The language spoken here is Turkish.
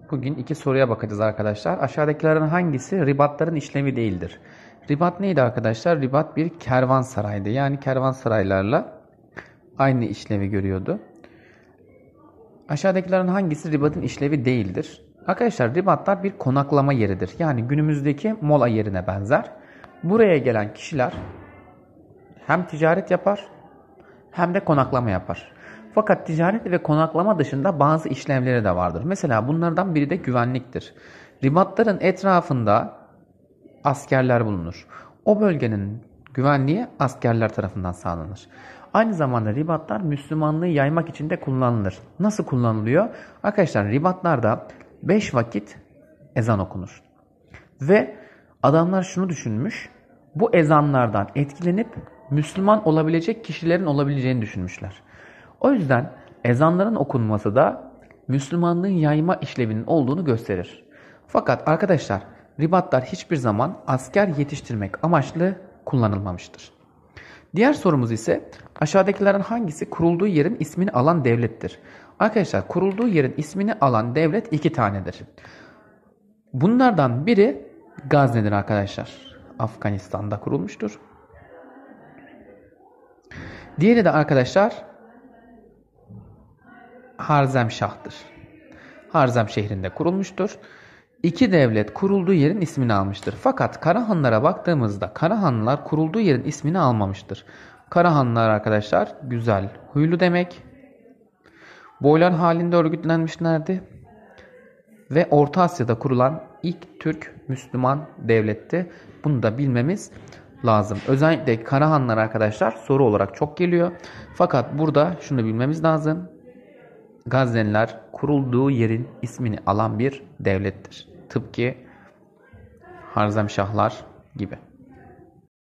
Bugün iki soruya bakacağız arkadaşlar. Aşağıdakilerin hangisi ribatların işlevi değildir? Ribat neydi arkadaşlar? Ribat bir kervansaraydı. Yani kervansaraylarla aynı işlevi görüyordu. Aşağıdakilerin hangisi ribatın işlevi değildir? Arkadaşlar ribatlar bir konaklama yeridir. Yani günümüzdeki mola yerine benzer. Buraya gelen kişiler hem ticaret yapar hem de konaklama yapar. Fakat ticaret ve konaklama dışında bazı işlemleri de vardır. Mesela bunlardan biri de güvenliktir. Ribatların etrafında askerler bulunur. O bölgenin güvenliği askerler tarafından sağlanır. Aynı zamanda ribatlar Müslümanlığı yaymak için de kullanılır. Nasıl kullanılıyor? Arkadaşlar ribatlarda 5 vakit ezan okunur. Ve adamlar şunu düşünmüş. Bu ezanlardan etkilenip Müslüman olabilecek kişilerin olabileceğini düşünmüşler. O yüzden ezanların okunması da Müslümanlığın yayma işlevinin olduğunu gösterir. Fakat arkadaşlar ribatlar hiçbir zaman asker yetiştirmek amaçlı kullanılmamıştır. Diğer sorumuz ise aşağıdakilerin hangisi kurulduğu yerin ismini alan devlettir? Arkadaşlar kurulduğu yerin ismini alan devlet iki tanedir. Bunlardan biri Gazne'dir arkadaşlar. Afganistan'da kurulmuştur. Diğeri de arkadaşlar Harzemşah'tır. Harzem şehrinde kurulmuştur. İki devlet kurulduğu yerin ismini almıştır. Fakat Karahanlara baktığımızda Karahanlılar kurulduğu yerin ismini almamıştır. Karahanlılar arkadaşlar güzel, huylu demek. Boylar halinde örgütlenmişlerdi. Ve Orta Asya'da kurulan ilk Türk Müslüman devletti. Bunu da bilmemiz lazım. Özellikle Karahanlılar arkadaşlar soru olarak çok geliyor. Fakat burada şunu bilmemiz lazım. Gazneliler kurulduğu yerin ismini alan bir devlettir. Tıpkı Harzemşahlar gibi.